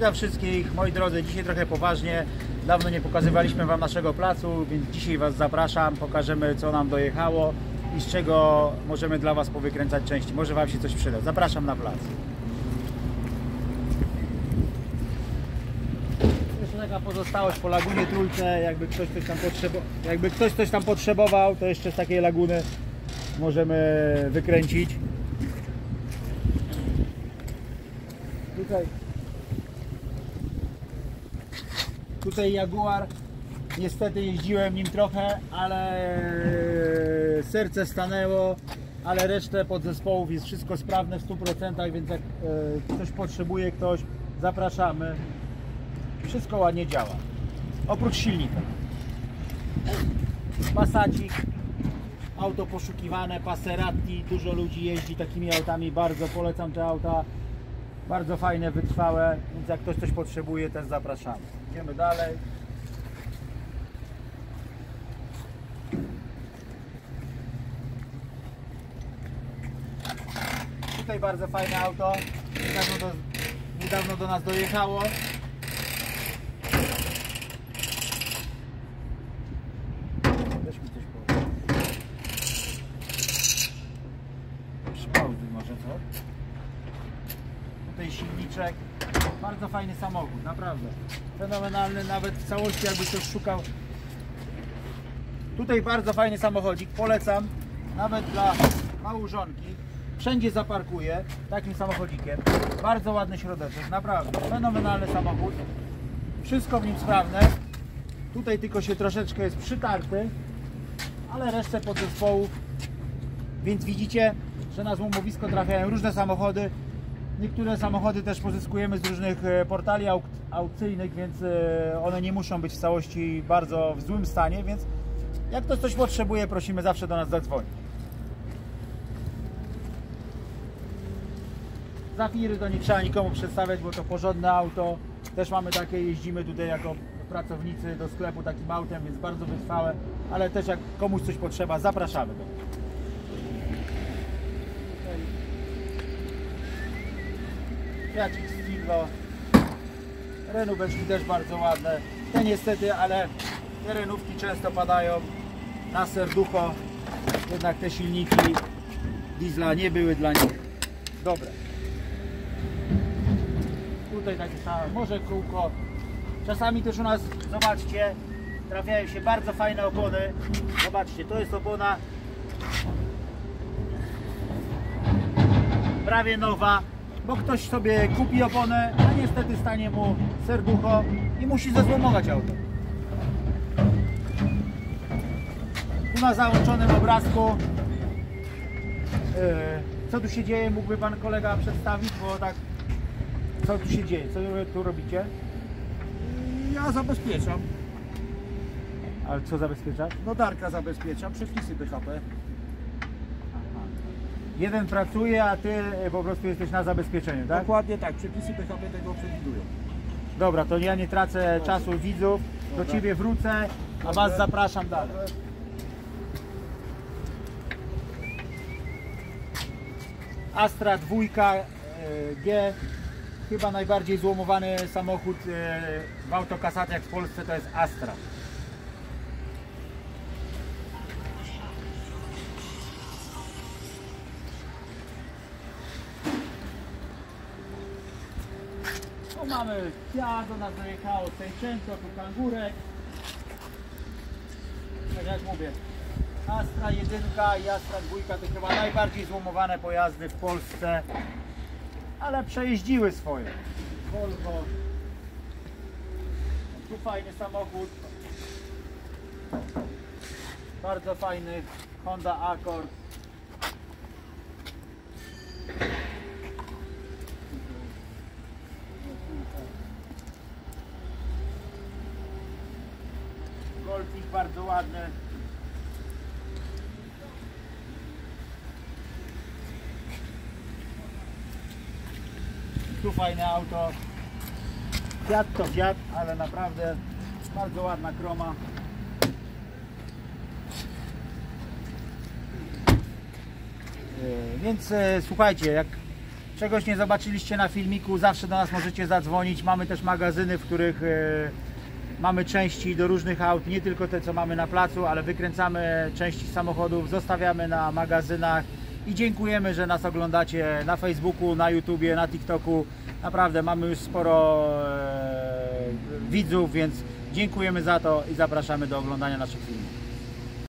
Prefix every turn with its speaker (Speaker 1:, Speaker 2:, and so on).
Speaker 1: Witam wszystkich, moi drodzy, dzisiaj trochę poważnie. Dawno nie pokazywaliśmy Wam naszego placu, więc dzisiaj Was zapraszam. Pokażemy, co nam dojechało i z czego możemy dla Was powykręcać części. Może Wam się coś przyda. Zapraszam na plac. Jeszcze taka pozostałość po Lagunie Trójce. Jakby ktoś coś tam potrzebował, to jeszcze z takiej laguny możemy wykręcić. Tutaj Jaguar, niestety jeździłem nim trochę, ale serce stanęło, ale resztę podzespołów jest wszystko sprawne w 100%, więc jak ktoś potrzebuje, zapraszamy. Wszystko ładnie działa, oprócz silnika. Passacik, auto poszukiwane, Passerati, dużo ludzi jeździ takimi autami, bardzo polecam te auta. Bardzo fajne, wytrwałe, więc jak ktoś coś potrzebuje, też zapraszamy. Idziemy dalej. Tutaj bardzo fajne auto. Niedawno do nas dojechało. Weź mi coś powiedz. Przypauzuj może, co? Tutaj silniczek, bardzo fajny samochód, naprawdę fenomenalny, nawet w całości jakby ktoś szukał. Tutaj bardzo fajny samochodzik, polecam nawet dla małżonki, wszędzie zaparkuje takim samochodzikiem, bardzo ładny środeczek, naprawdę fenomenalny samochód, wszystko w nim sprawne. Tutaj tylko się troszeczkę jest przytarty, ale resztę podzespołów, więc widzicie, że na złomowisko trafiają różne samochody. Niektóre samochody też pozyskujemy z różnych portali aukcyjnych, więc one nie muszą być w całości bardzo w złym stanie, więc jak ktoś coś potrzebuje, prosimy zawsze do nas zadzwonić. Zafiry to nie trzeba nikomu przedstawiać, bo to porządne auto. Też mamy takie, jeździmy tutaj jako pracownicy do sklepu takim autem, więc bardzo wytrwałe, ale też jak komuś coś potrzeba, zapraszamy. Fiacik Stillo, renóweczki też bardzo ładne. Te niestety, ale te renówki często padają na serducho, jednak te silniki diesla nie były dla nich dobre. Tutaj takie same, może kółko. Czasami też u nas, zobaczcie, trafiają się bardzo fajne opony. Zobaczcie, to jest opona prawie nowa, bo ktoś sobie kupi oponę, a niestety stanie mu serducho i musi zezłomować auto. Tu na załączonym obrazku co tu się dzieje, mógłby Pan kolega przedstawić, bo tak, co tu się dzieje, co tu robicie?
Speaker 2: Ja zabezpieczam.
Speaker 1: Ale co zabezpieczasz?
Speaker 2: No Darka zabezpieczam, przepisy BHP.
Speaker 1: Jeden pracuje, a Ty po prostu jesteś na zabezpieczeniu, tak?
Speaker 2: Dokładnie tak, przepisy BHP tego przewidują.
Speaker 1: Dobra, to ja nie tracę czasu widzów, do Ciebie wrócę, a Was zapraszam dalej. Astra 2G, chyba najbardziej złomowany samochód w autokasacjach w Polsce to jest Astra. Tu mamy Fiat, do nas dojechało Seicento, tu Kangurek. Tak jak mówię, Astra 1 i Astra 2 to chyba najbardziej złomowane pojazdy w Polsce, ale przejeździły swoje. Volvo. Tu fajny samochód, bardzo fajny Honda Accord. Golfik bardzo ładny. Tu fajne auto. Fiat to Fiat, ale naprawdę bardzo ładna kroma. Więc słuchajcie, jak czegoś nie zobaczyliście na filmiku, zawsze do nas możecie zadzwonić. Mamy też magazyny, w których mamy części do różnych aut, nie tylko te, co mamy na placu, ale wykręcamy części samochodów, zostawiamy na magazynach i dziękujemy, że nas oglądacie na Facebooku, na YouTubie, na TikToku. Naprawdę mamy już sporo widzów, więc dziękujemy za to i zapraszamy do oglądania naszych filmów.